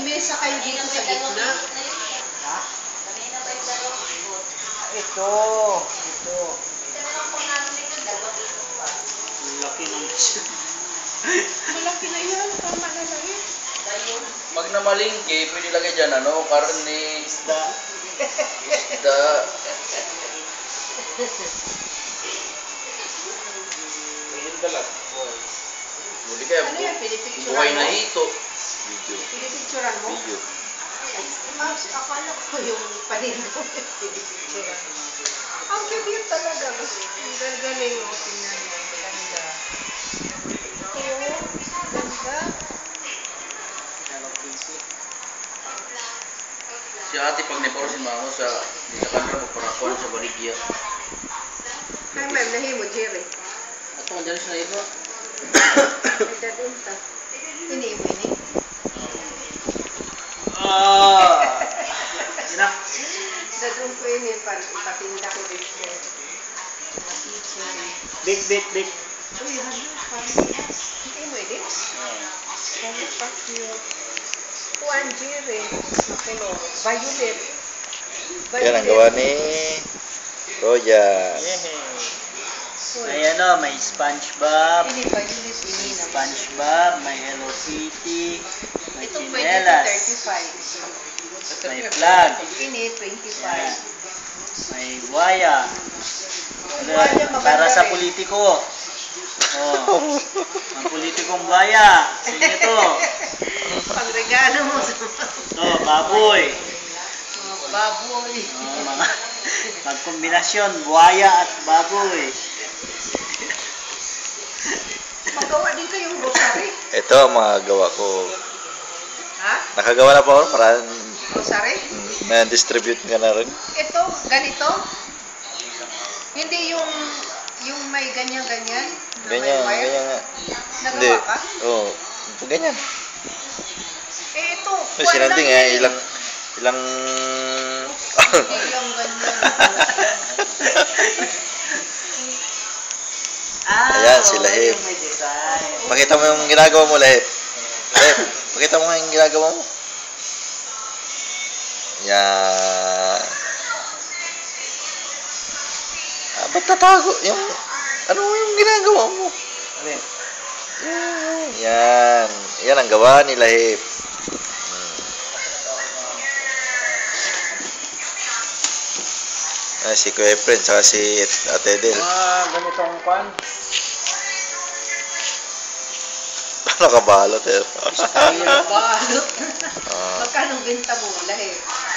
mesa kayo dito sa gitna. Ha? Ito. Laki ng Malaki na yan. Tama na lang yan. Pag namalingki, pwede lagay dyan, ano, karne, isda. Ayun dalag. Hindi kaya, Ano yan? Pinipicturan buhay na mo? hito. Pinipicturan mo? Akala ko yung panin ko. Pinipicturan mo. Ang cute talaga. Ang galing mo. Tingnan mo. Ganda. Oo. Ganda. Si ate pag naparosin mo sa di sa kanila magparakuan sa baligya. Ay, ma'am, nahimo, Jerry. Ato ang dyan sa iba. Nagdadunta. Ini mo ini. Inak. Dadun ko ini. Ipatinda ko dito. Kitchen. Big. Uy, ano? Hindi mo ini? Ano pa cute? Juan Jerry. Color. Violet. Yan ang gawa ni Roya. May ano, may SpongeBob. Ini violet ini. May SpongeBob, may Hello Kitty, may Ito pwede chinelas, 35. may flag, Ini 25. may buhaya. Ano, Buhaya, maganda para sa rin. politiko. Oh, ang politikong buhaya. Sige to. Pangregalo mo sa Ito, baboy. mga baboy. Oh, mga magkombinasyon, buhaya at baboy. Magawa din kayong rosary. Ito ang mga gawa ko. Ha? Nakagawa na pa ako para Rosary? may distribute ka na rin. Ito, ganito? Hindi yung may ganyan-ganyan? Na Ganyan, may wire? ganyan nga. Hindi. Nagawa ka? Oo. Ganyan. Eh, ito. May sinanting eh, ilang Ilang ganyan. Ayan, si Lahib. Yung may design. Pakita mo yung ginagawa mo, Lahib. Lahib, pakita mo nga yung ginagawa mo. Yan. Ba't tatago? Ano yung ginagawa mo? Alin? Yan. Yan ang gawa ni Lahib. Ay, si Kuya Efren, saka si Ate Del. Ganitong kwan. Nakabalot eh. Balot. Ah. Magkano benta mo? Lahi.